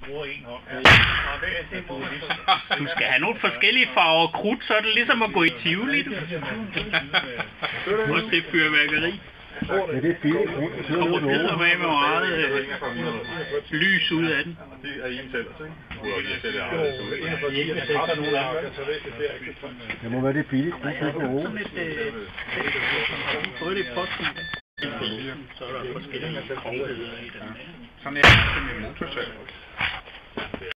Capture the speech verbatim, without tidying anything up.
Du skal have nogle forskellige farver krudt, så er det ligesom at gå i Tivoli. Du må se fyrværkeri. Ja, det er billigt. Så kommer det med med meget øh, lys ud af den. Det er en selv, ikke? Det må være det billigt. Sådan et både det posten. Så er der forskellige grovheder i den. Sådan en motorsav.